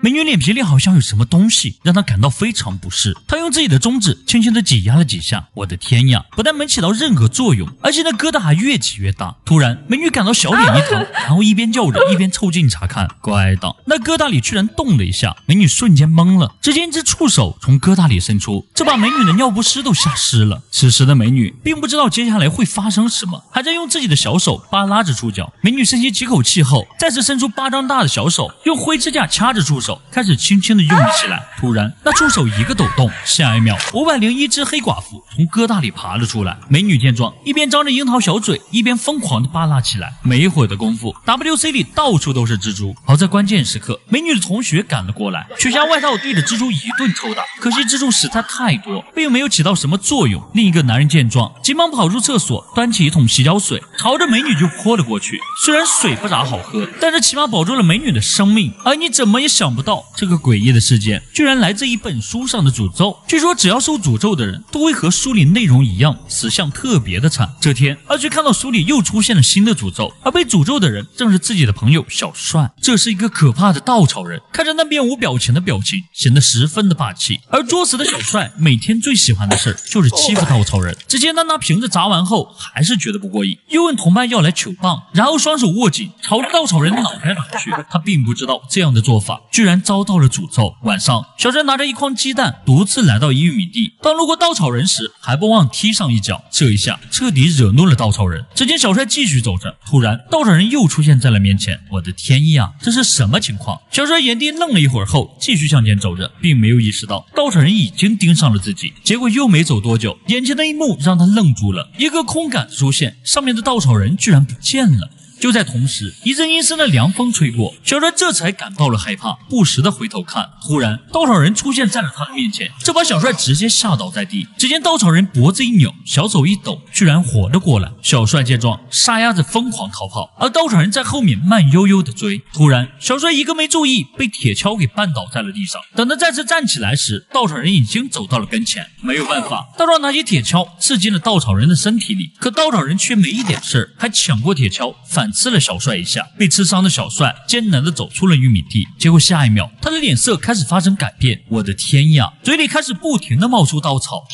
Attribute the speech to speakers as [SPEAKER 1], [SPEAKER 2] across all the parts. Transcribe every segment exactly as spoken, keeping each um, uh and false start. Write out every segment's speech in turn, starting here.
[SPEAKER 1] 美女脸皮里好像有什么东西，让她感到非常不适。她用自己的中指轻轻地挤压了几下，我的天呀，不但没起到任何作用，而且那疙瘩还越挤越大。突然，美女感到小脸一疼，然后一边叫着一边凑近查看。乖的，那疙瘩里居然动了一下，美女瞬间懵了。只见一只触手从疙瘩里伸出，这把美女的尿不湿都吓湿了。此时的美女并不知道接下来会发生什么，还在用自己的小手扒拉着触角。美女深吸几口气后，再次伸出巴掌大的小手，用灰指甲掐着触手，开始轻轻的用力起来。突然，那触手一个抖动，下一秒，五百零一只黑寡妇从疙瘩里爬了出来。美女见状，一边张着樱桃小嘴，一边疯狂的扒拉起来。没一会儿的功夫 ，W C 里到处都是蜘蛛。好在关键时刻，美女的同学赶了过来，取下外套对着蜘蛛一顿抽打。可惜蜘蛛实在太多，并没有起到什么作用。另一个男人见状，急忙跑入厕所，端起一桶洗脚水，朝着美女就泼了过去。虽然水不咋好喝，但是起码保住了美女的生命。而你怎么也想不到，这个诡异的事件居然来自一本书上的诅咒。据说只要受诅咒的人都会和书里内容一样，死相特别的惨。这天，二追看到书里又出现了新的诅咒，而被诅咒的人正是自己的朋友小帅。这是一个可怕的稻草人，看着那面无表情的表情，显得十分的霸气。而作死的小帅每天最喜欢的事就是欺负稻草人。只见他拿瓶子砸完后，还是觉得不过瘾，又问同伴要来球棒，然后双手握紧，朝着稻草人的脑袋打去。他并不知道这样的做法居然遭到了诅咒。晚上，小帅拿着一筐鸡蛋，独自来到玉米地。当路过稻草人时，还不忘踢上一脚。这一下彻底惹怒了稻草人。只见小帅继续走着，突然稻草人又出现在了面前。我的天呀，这是什么情况？小帅原地愣了一会儿后，继续向前走着，并没有意识到稻草人已经盯上了自己。结果又没走多久，眼前的一幕让他愣住了，一个空杆出现，上面的稻草人居然不见了。就在同时，一阵阴森的凉风吹过，小帅这才感到了害怕，不时的回头看。突然，稻草人出现在了他的面前，这把小帅直接吓倒在地。只见稻草人脖子一扭，小手一抖，居然活了过来。小帅见状，撒丫子疯狂逃跑，而稻草人在后面慢悠悠的追。突然，小帅一个没注意，被铁锹给绊倒在了地上。等他再次站起来时，稻草人已经走到了跟前。没有办法，大壮拿起铁锹刺进了稻草人的身体里，可稻草人却没一点事儿，还抢过铁锹反刺了小帅一下。被刺伤的小帅艰难地走出了玉米地，结果下一秒他的脸色开始发生改变。我的天呀，嘴里开始不停地冒出稻草。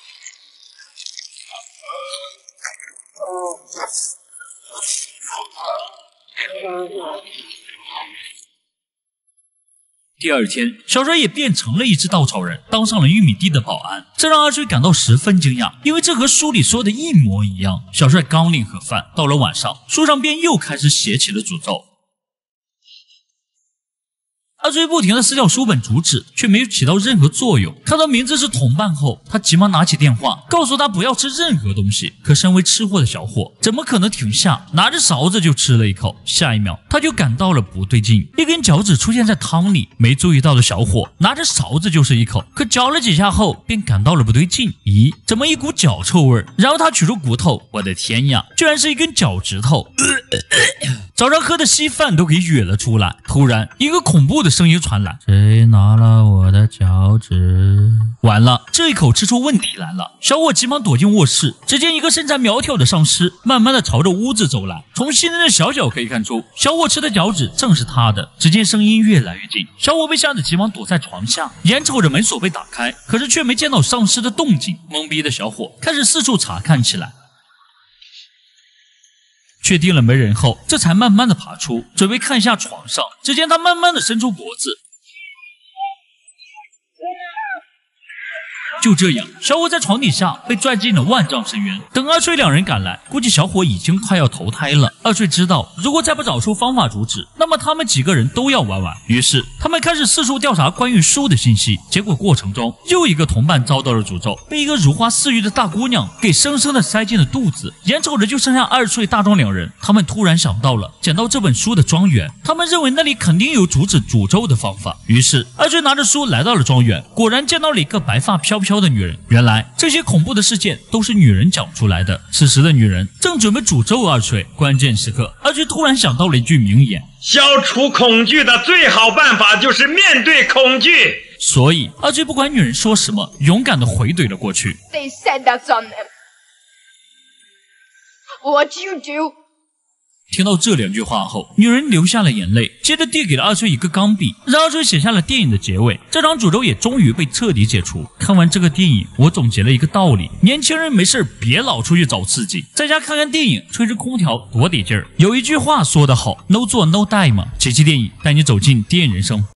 [SPEAKER 1] 第二天，小帅也变成了一只稻草人，当上了玉米地的保安。这让阿追感到十分惊讶，因为这和书里说的一模一样。小帅刚领盒饭，到了晚上，书上便又开始写起了诅咒。阿追不停地撕掉书本主旨，却没有起到任何作用。看到名字是同伴后，他急忙拿起电话，告诉他不要吃任何东西。可身为吃货的小伙怎么可能停下？拿着勺子就吃了一口。下一秒，他就感到了不对劲，一根脚趾出现在汤里。没注意到的小伙拿着勺子就是一口，可嚼了几下后便感到了不对劲。咦，怎么一股脚臭味？然后他取出骨头，我的天呀，居然是一根脚趾头！早上喝的稀饭都给哕了出来。突然，一个恐怖的声音传来：“谁拿了我的脚趾？”完了，这一口吃出问题来了。小伙急忙躲进卧室，只见一个身材苗条的上司慢慢的朝着屋子走来。从新人的小脚可以看出，小伙吃的脚趾正是他的。只见声音越来越近，小伙被吓得急忙躲在床下，眼瞅着门锁被打开，可是却没见到上司的动静。懵逼的小伙开始四处查看起来。确定了没人后，这才慢慢的爬出，准备看一下床上。只见他慢慢的伸出脖子，就这样，小伙在床底下被拽进了万丈深渊。等二睡两人赶来，估计小伙已经快要投胎了。二睡知道，如果再不找出方法阻止，那么他们几个人都要完完。于是，他们开始四处调查关于书的信息。结果过程中，又一个同伴遭到了诅咒，被一个如花似玉的大姑娘给生生的塞进了肚子。眼瞅着就剩下二睡、大壮两人，他们突然想到了捡到这本书的庄园，他们认为那里肯定有阻止诅咒的方法。于是，二睡拿着书来到了庄园，果然见到了一个白发飘飘的女人。原来这些恐怖的事件都是女人讲出来的。此时的女人正准备诅咒二睡，关键时刻，二睡突然想到了一句名言：
[SPEAKER 2] 消除恐惧的最好办法就是面对恐惧。
[SPEAKER 1] 所以二睡不管女人说什么，勇敢的回怼了过去。
[SPEAKER 3] They said that's on them. What you do
[SPEAKER 1] 听到这两句话后，女人流下了眼泪，接着递给了阿崔一个钢笔，让阿崔写下了电影的结尾。这场诅咒也终于被彻底解除。看完这个电影，我总结了一个道理：年轻人没事别老出去找刺激，在家看看电影，吹着空调多得劲儿。有一句话说得好 ，No 做 No die 嘛。这期电影带你走进电影人生。